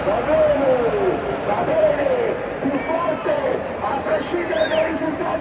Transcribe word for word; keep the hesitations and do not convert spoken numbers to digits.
Va bene, va bene, più forte, a prescindere dai risultati.